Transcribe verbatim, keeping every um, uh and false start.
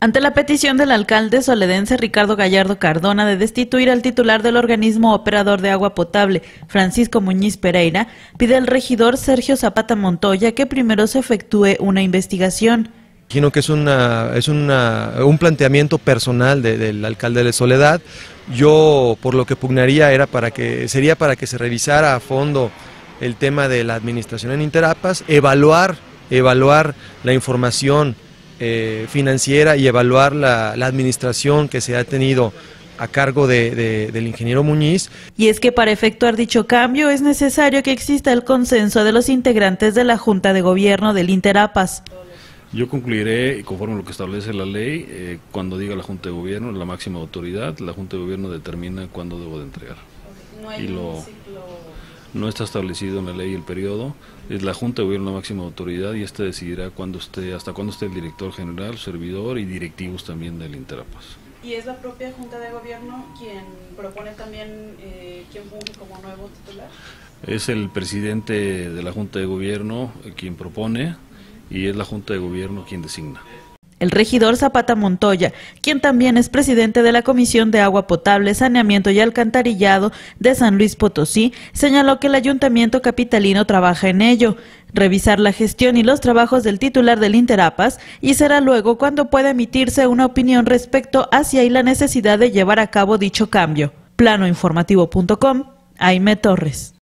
Ante la petición del alcalde soledense Ricardo Gallardo Cardona de destituir al titular del organismo operador de agua potable, Francisco Muñiz Pereira, pide al regidor Sergio Zapata Montoya que primero se efectúe una investigación. Imagino que es, una, es una, un planteamiento personal de, del alcalde de Soledad. Yo por lo que pugnaría era para que, sería para que se revisara a fondo el tema de la administración en Interapas, evaluar, evaluar la información eh, financiera y evaluar la, la administración que se ha tenido a cargo de, de, del ingeniero Muñiz. Y es que para efectuar dicho cambio es necesario que exista el consenso de los integrantes de la Junta de Gobierno del Interapas. Yo concluiré, conforme a lo que establece la ley, eh, cuando diga la Junta de Gobierno, la máxima autoridad, la Junta de Gobierno determina cuándo debo de entregar. No hay y lo, un ciclo... No está establecido en la ley el periodo, es la Junta de Gobierno la máxima autoridad y esta decidirá cuándo esté, hasta cuándo esté el director general, servidor y directivos también del Interapas. ¿Y es la propia Junta de Gobierno quien propone también eh, quién funge como nuevo titular? Es el presidente de la Junta de Gobierno quien propone y es la Junta de Gobierno quien designa. El regidor Zapata Montoya, quien también es presidente de la Comisión de Agua Potable, Saneamiento y Alcantarillado de San Luis Potosí, señaló que el ayuntamiento capitalino trabaja en ello, revisar la gestión y los trabajos del titular del Interapas, y será luego cuando pueda emitirse una opinión respecto a si hay la necesidad de llevar a cabo dicho cambio. Plano Informativo punto com, Aime Torres.